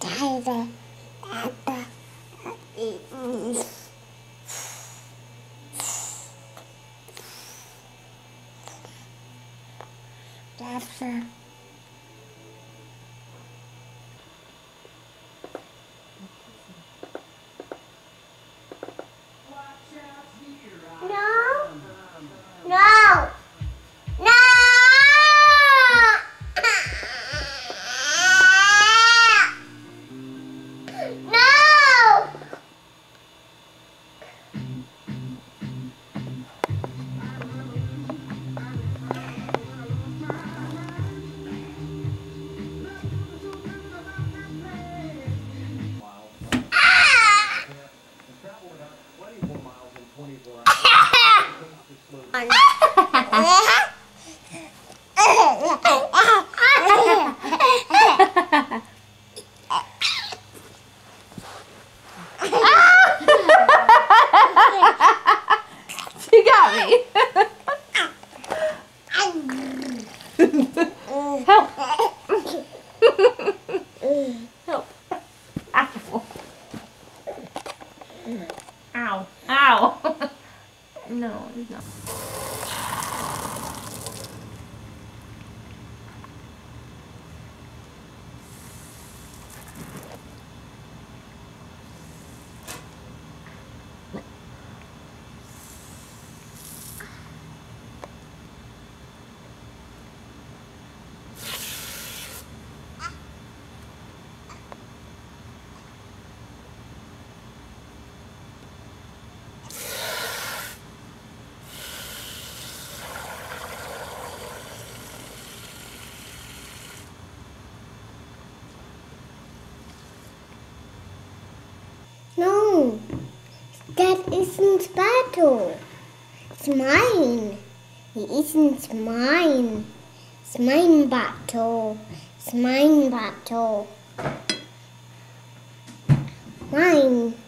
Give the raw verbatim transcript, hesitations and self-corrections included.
That's a No. No. No. You got me. Help. Help. Ow. Ow. Ow. No, it's not. No, that isn't battle. It's mine. It isn't mine. It's mine battle. It's mine battle. Mine.